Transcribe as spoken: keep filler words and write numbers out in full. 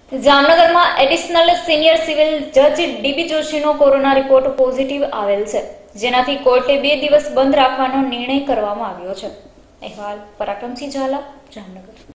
જામનગરમાં additional senior civil જજ DB જોશીનો કોરોના રિપોર્ટ પોઝિટિવ આવેલ છે, જેનાથી કોર્ટે બે દિવસ બંધ રાખવાનો નિર્ણય કરવામાં આવ્યો છે. અહેવાલ પરાક્રમસિંહ ઝાલા, જામનગર.